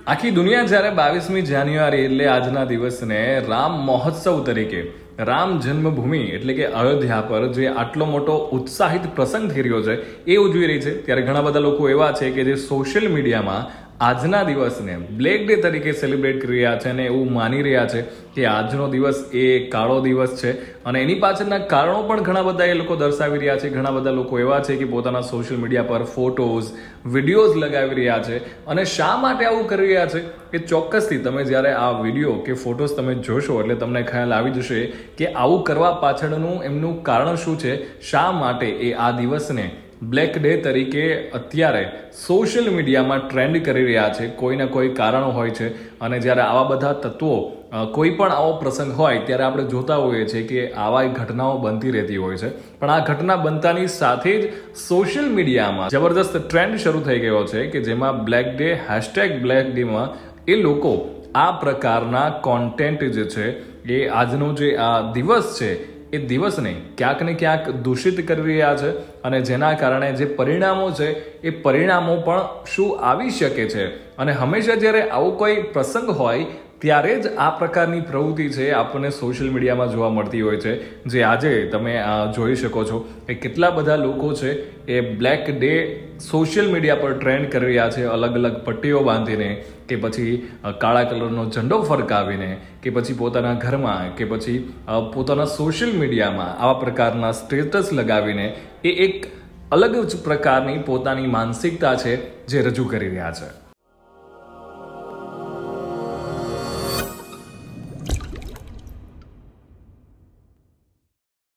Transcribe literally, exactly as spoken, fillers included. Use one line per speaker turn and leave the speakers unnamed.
આખી દુનિયા જ્યારે બાવીસમી જાન્યુઆરી એટલે આજના દિવસને રામ મહોત્સવ તરીકે રામ જન્મભૂમિ એટલે કે અયોધ્યા પર જે આટલો મોટો ઉત્સાહિત પ્રસંગ થઈ રહ્યો છે એ ઉજવી રહી છે, ત્યારે ઘણા બધા લોકો એવા છે કે જે સોશિયલ મીડિયામાં આજના દિવસને બ્લેક ડે તરીકે સેલિબ્રેટ કરી રહ્યા છે અને એવું માની રહ્યા છે કે આજનો દિવસ એ કાળો દિવસ છે અને એની પાછળના કારણો પણ ઘણા બધા એ લોકો દર્શાવી રહ્યા છે. ઘણા બધા લોકો એવા છે કે પોતાના સોશિયલ મીડિયા પર ફોટોઝ વિડીયોઝ લગાવી રહ્યા છે અને શા માટે આવું કરી રહ્યા છે એ ચોક્કસથી તમે જ્યારે આ વિડીયો કે ફોટોઝ તમે જોશો એટલે તમને ખ્યાલ આવી જશે કે આવું કરવા પાછળનું એમનું કારણ શું છે, શા માટે એ આ દિવસને બ્લેક ડે તરીકે અત્યારે સોશિયલ મીડિયામાં ટ્રેન્ડ કરી રહ્યા છે. કોઈના કોઈ કારણો હોય છે અને જ્યારે આવા બધા તત્વો કોઈ પણ આવો પ્રસંગ હોય ત્યારે આપણે જોતા હોઈએ છીએ કે આવા ઘટનાઓ બનતી રહેતી હોય છે, પણ આ ઘટના બનતાની સાથે જ સોશિયલ મીડિયામાં જબરદસ્ત ટ્રેન્ડ શરૂ થઈ ગયો છે કે જેમાં બ્લેક ડે હેશટેગ બ્લેક ડેમાં એ લોકો આ પ્રકારના કોન્ટેન્ટ જે છે એ આજનો જે આ દિવસ છે એ દિવસને ક્યાંક ને ક્યાંક દૂષિત કરી રહ્યા છે અને જેના કારણે જે પરિણામો છે એ પરિણામો પણ શું આવી શકે છે. અને હંમેશા જ્યારે આવો કોઈ પ્રસંગ હોય ત્યારે જ આ પ્રકારની પ્રવૃત્તિ છે આપણને સોશિયલ મીડિયામાં જોવા મળતી હોય છે, જે આજે તમે જોઈ શકો છો કે કેટલા બધા લોકો છે એ બ્લેક ડે સોશિયલ મીડિયા પર ટ્રેન્ડ કરી રહ્યા છે, અલગ અલગ પટ્ટીઓ બાંધીને કે પછી કાળા કલરનો ઝંડો ફરકાવીને કે પછી પોતાના ઘરમાં કે પછી પોતાના સોશિયલ મીડિયામાં આવા પ્રકારના સ્ટેટસ લગાવીને એ એક અલગ જ પ્રકારની પોતાની માનસિકતા છે જે રજૂ કરી રહ્યા છે.